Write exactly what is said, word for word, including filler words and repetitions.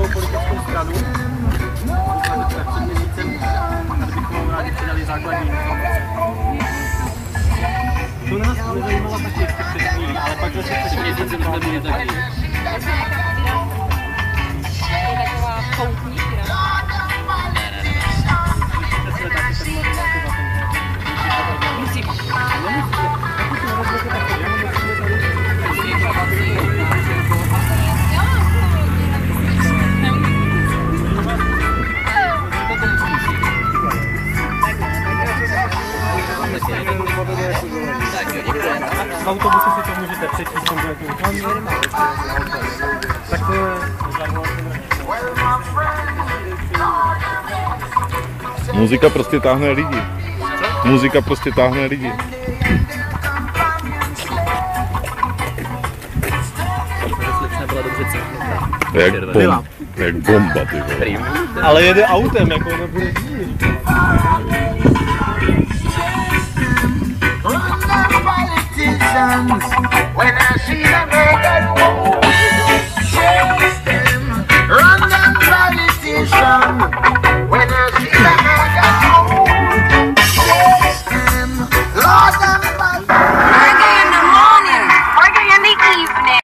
novou politickou stranu. Před měsícem, tady bychom rádi přidali základní informace. To nás nezajímalo taky ještě před chvílí, ale pak zase před měsícem jsme byli taky. Je taková poutní hra. Musí. V autobuse si to můžete přečíst, tam bude to tak to je Muzika prostě táhne lidi. Muzika prostě táhne lidi. Jak, bom, jak bomba, ty vole. ale jede autem, jako nebude jít. When I see them